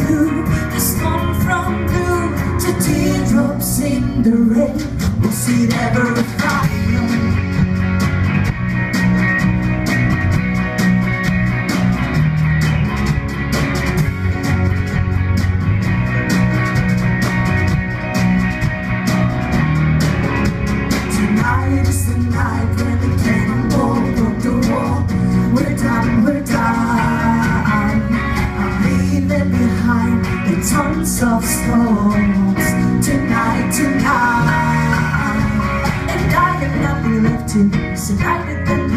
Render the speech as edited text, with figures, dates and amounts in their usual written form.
blue, the storm from blue to teardrops in the rain. Was it ever a fire? Tonight is the night when the cannonball broke the wall. We're done, we're done. I'm leaving behind the tons of stones. Tonight, tonight. And I have nothing left to lose. And I did the